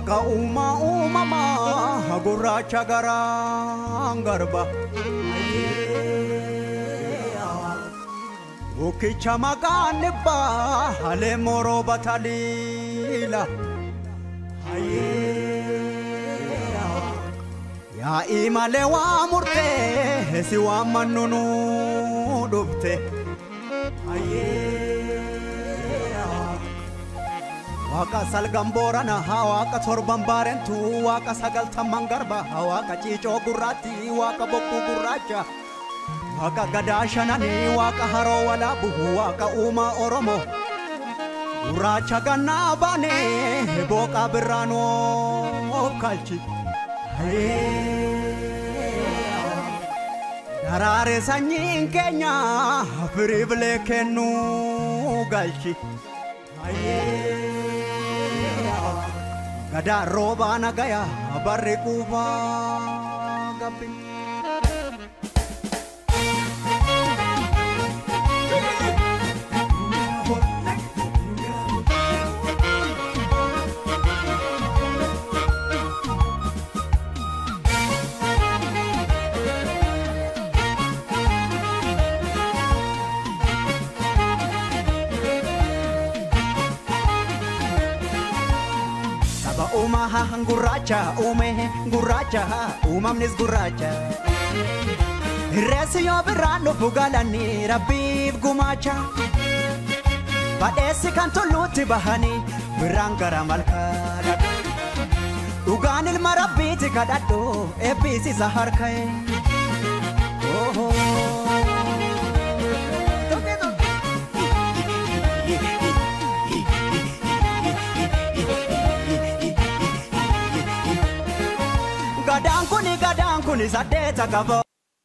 Waka umama gurracha garba Ukicha maganibba hale moro batalila Ya imale wa murte si wa manunu dubte Waka salgambora na waka torban barentu waka sagal tamangarba waka chicho gurati waka boku guracha Waka gadashanani waka haro wala buhu waka uma oromo Guracha ganabane boka birano kalchi Darare sanyin kenya prible kenu galchi Gada roba nagaya barre kuba gabi Guracha guracha umamnis guracha Resio berano fugalani rabib gumacha Badesi kanto luti bahani birangara malkada Uganil marabiti kadado ebisi saharkai Oh Gadang kuni sadeta kavo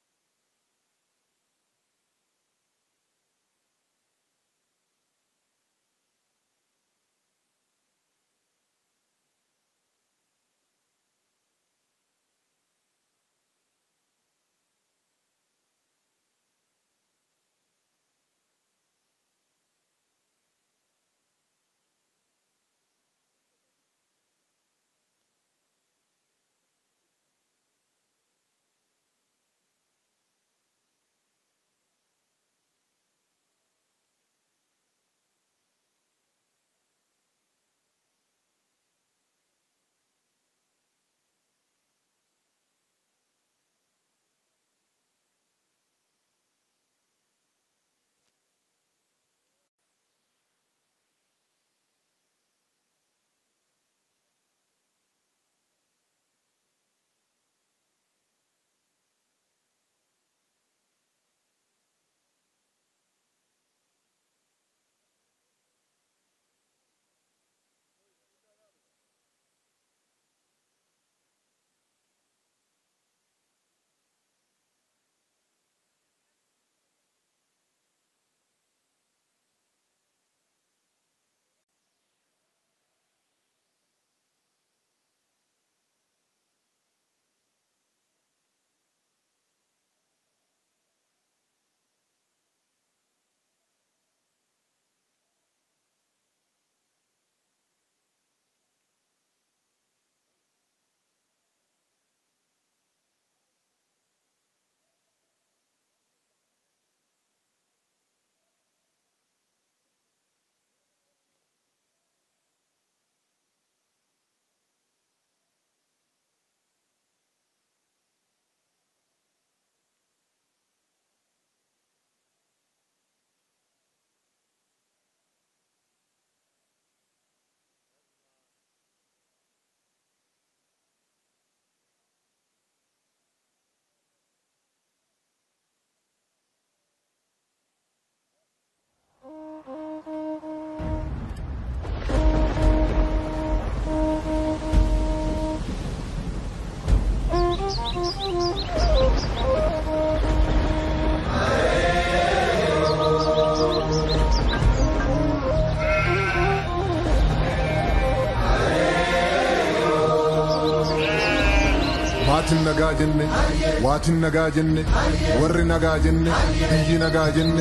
Waatin nagaa jenne, waatin nagaa jenne, warri nagaa jenne, biyyi nagaa jenne.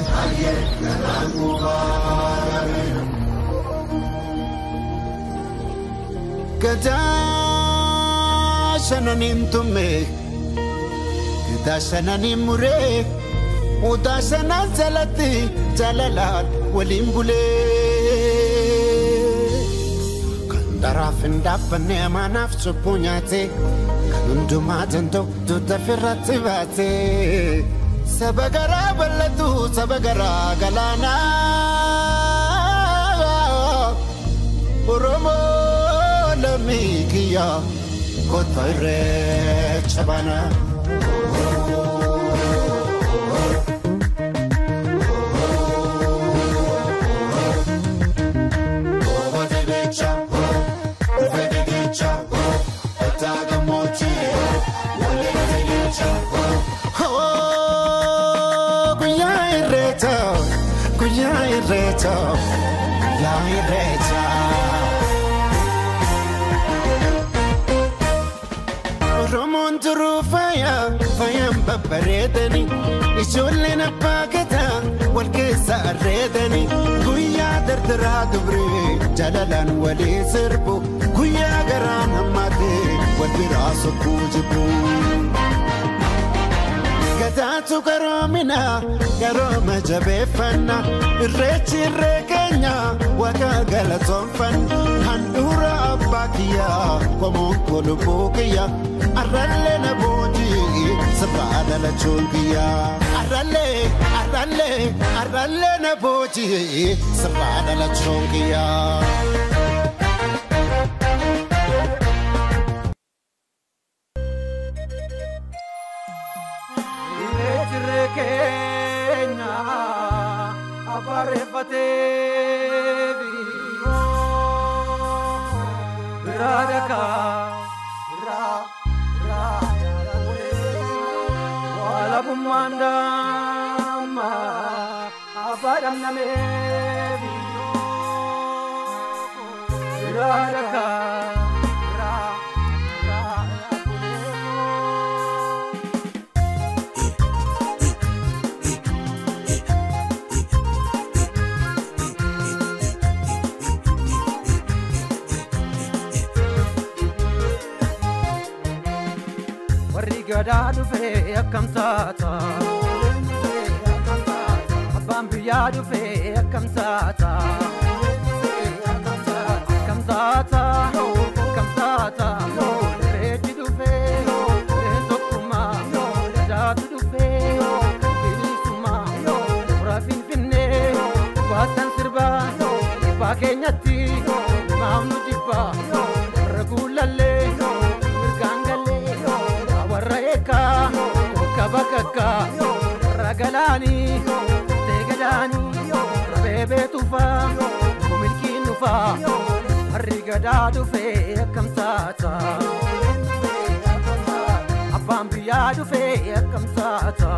Gadaa Dasananin tume, dasananin mure, udasanan zalati, zalalat walimbule. Kandarafin dapane manaf supunyate, kanundumatanto tutafirati bate. Sabagara balatu, sabagara galana. Oromo lamikiya. Kotoire chabana Ovadecha Ovadecha Otaga mochi Ovadecha Oh Kuyai reta Kuyai reta Kuyai reta Romonturu faya, faya babaredani. Isolena paketa, walkesa redani. Kuya dardara dubre, jalalan wali serbu. Kuya garana mate, walbiraso kujibu. Gatatu karomina, karoma jabefana. Rechi rekenya, waka galatonfan. Handura abakia, komon kolubukia. Arale na boji, sabada la chulgiya. Arale na boji, sabada la chulgiya. Iletre Kenya, aparefatevi, Radaka. Kumandama apadam namevi radaka Warigada du fe akam tata Bambiya du fe akam tata Kam tata Reji du fe Rezokuma Datu du fe Bilisuma Rafin finne Watan sirba Iba kenyati Maamnu jibba Ragulale Raeka, Kabakaka, Ragalani, Tegadani, Bebe Tufa, Milki Nufa, Rigadadu Fe, Kamtata, Abambiadu Fe, Kamtata.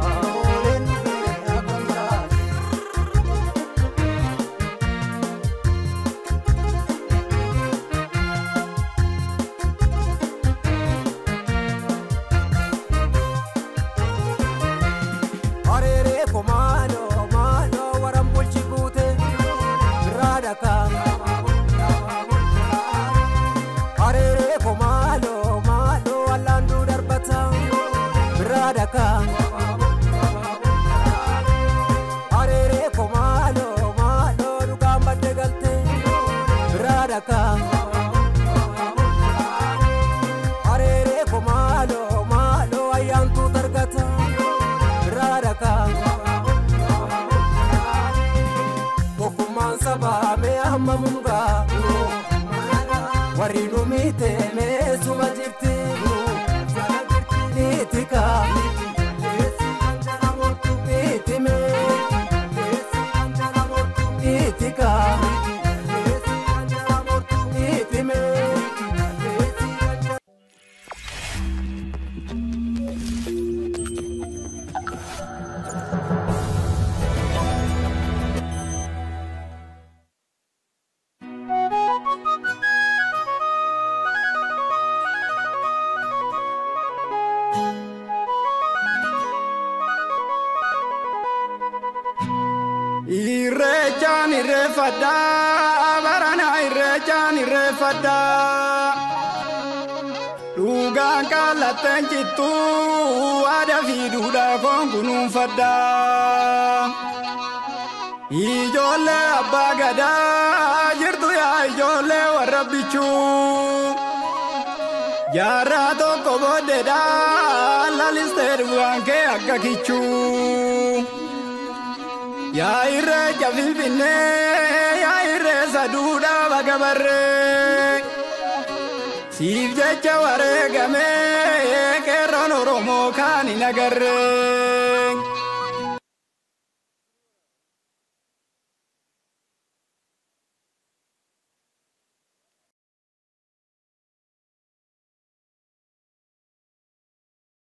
Warinu mite me sumajirti nitika nitime nitika nitime irrefada barana irrefada dhugaan qallattee jittu aadaa fi duudhaa koon kunuunfadha. Ijoollee abbaa gadaa jirtu yaa ijoollee warra bichuu. Jaarraa tokko booddeedha laalistee dhugaan kee akka kichuu. Yaa irree jafinfinnee yaa irree saduudhaa baga barree. Siif jecha wareegamee qeerroon Oromoo kan hin agarree.